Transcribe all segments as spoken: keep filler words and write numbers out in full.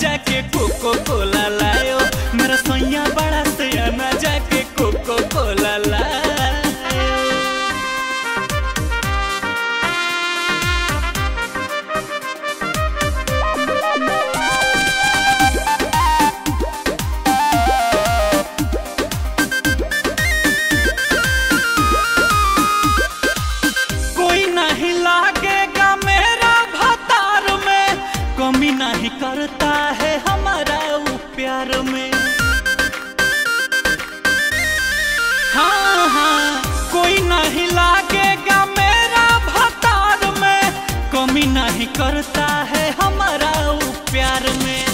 जाके कोको कोला लायो। मेरा सैया बड़ा सयाना जाके कोको कोला लायो। कोई नहीं लागेगा मेरा भतार में, कमी नहीं करता है हमारा वो प्यार में। हाँ हाँ कोई नहीं लागेगा मेरा भतार में, कमी नहीं करता है हमारा वो प्यार में।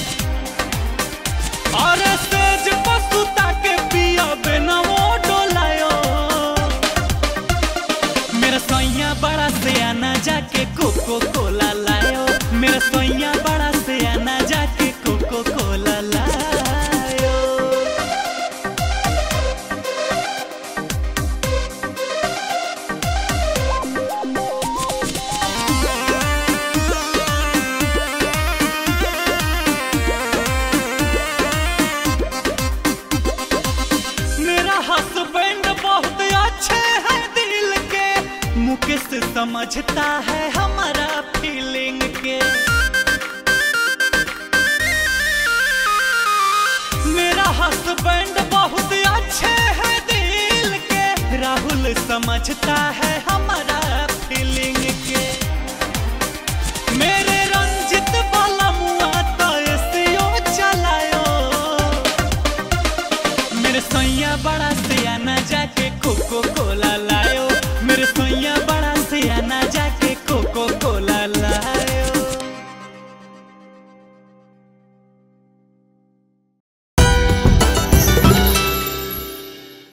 और सेज पसुता के पिया बिना वो डोलायो। मेरा सैया बड़ा सयाना जाके कोको कोला लायो। मेरा सैया बड़ा सयाना जाके कोको कोला लायो। मेरा हस्बैंड बहुत अच्छे हैं दिल के, मुकेश समझता है हमारा फीलिंग के। मेरा हस्बैंड बहुत अच्छे हैं दिल के, राहुल समझता है हमारा फीलिंग के।